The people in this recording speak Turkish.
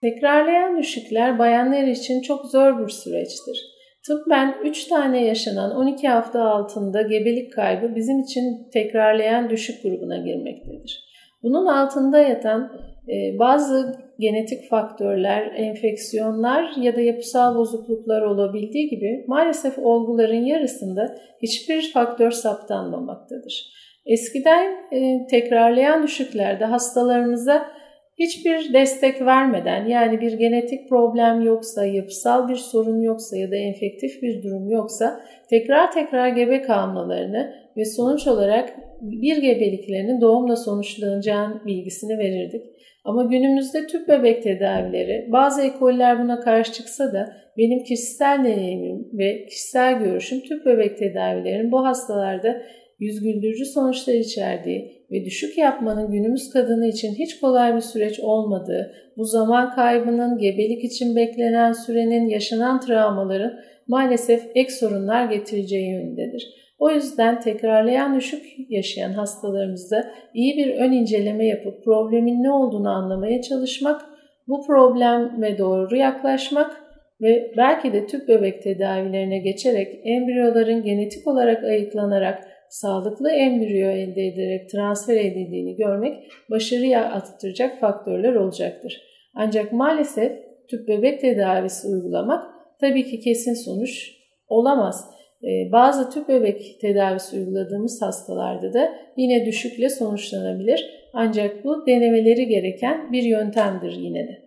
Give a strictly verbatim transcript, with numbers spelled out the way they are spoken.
Tekrarlayan düşükler bayanlar için çok zor bir süreçtir. Tıbben üç tane yaşanan on iki hafta altında gebelik kaybı bizim için tekrarlayan düşük grubuna girmektedir. Bunun altında yatan e, bazı genetik faktörler, enfeksiyonlar ya da yapısal bozukluklar olabildiği gibi maalesef olguların yarısında hiçbir faktör saptanmamaktadır. Eskiden e, tekrarlayan düşüklerde hastalarımıza hiçbir destek vermeden, yani bir genetik problem yoksa, yapısal bir sorun yoksa ya da enfektif bir durum yoksa tekrar tekrar gebe kalmalarını ve sonuç olarak bir gebeliklerinin doğumla sonuçlanacağının bilgisini verirdik. Ama günümüzde tüp bebek tedavileri, bazı ekoller buna karşı çıksa da benim kişisel deneyimim ve kişisel görüşüm tüp bebek tedavilerinin bu hastalarda yüz güldürücü sonuçlar içerdiği ve düşük yapmanın günümüz kadını için hiç kolay bir süreç olmadığı, bu zaman kaybının, gebelik için beklenen sürenin, yaşanan travmaların maalesef ek sorunlar getireceği yönündedir. O yüzden tekrarlayan düşük yaşayan hastalarımızda iyi bir ön inceleme yapıp problemin ne olduğunu anlamaya çalışmak, bu probleme doğru yaklaşmak ve belki de tüp bebek tedavilerine geçerek embriyoların genetik olarak ayıklanarak sağlıklı embriyo elde ederek transfer edildiğini görmek başarıya attıracak faktörler olacaktır. Ancak maalesef tüp bebek tedavisi uygulamak tabii ki kesin sonuç olamaz. Bazı tüp bebek tedavisi uyguladığımız hastalarda da yine düşükle sonuçlanabilir. Ancak bu denemeleri gereken bir yöntemdir yine de.